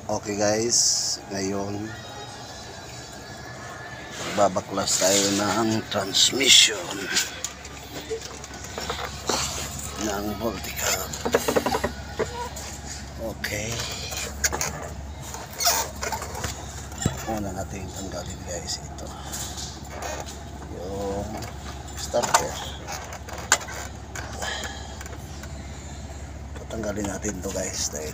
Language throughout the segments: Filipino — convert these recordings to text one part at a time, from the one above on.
Okay guys, ngayon babaklas tayo ng transmission ng Multicab. Okay, una natin tanggalin guys ito yung starter. Tanggalin natin to guys dahil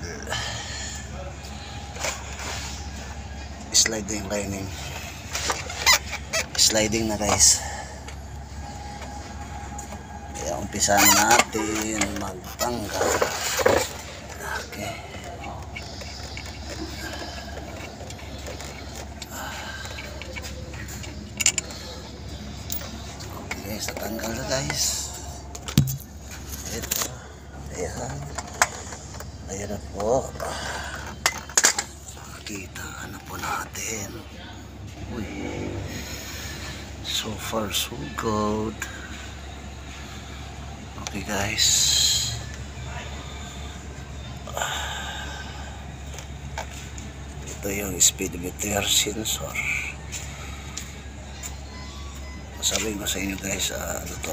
sliding na guys. Kaya umpisa natin magtanggal. Okay, okay, sa tanggal na guys. Ito, ayan na po. Kita na po natin. Uy, so far so good. Okay guys, ito yung speedometer sensor. Sabihin ko sa inyo guys, ano to,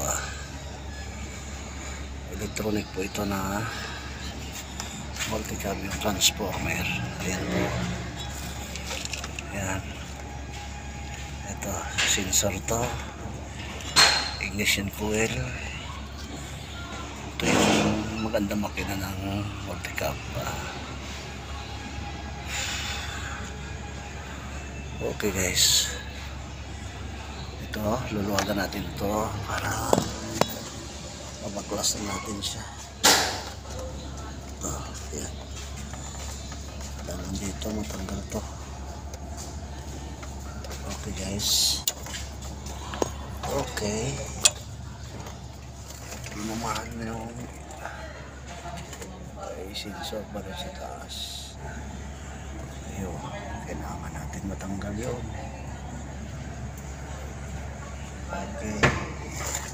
electronic po ito na Multicab yung transformer. Ayan po. Ayan. Ito, sensor to. Ignition coil. Ito yung maganda makina ng Multicab. Okay guys. Ito, luluwagan natin ito para mabaklas natin siya. Ayan. Dalam dito matanggal to. Okay guys. Okay. Lumahan na yung sensor pa rin sa taas. Ayun. Kailangan natin matanggal yun. Okay.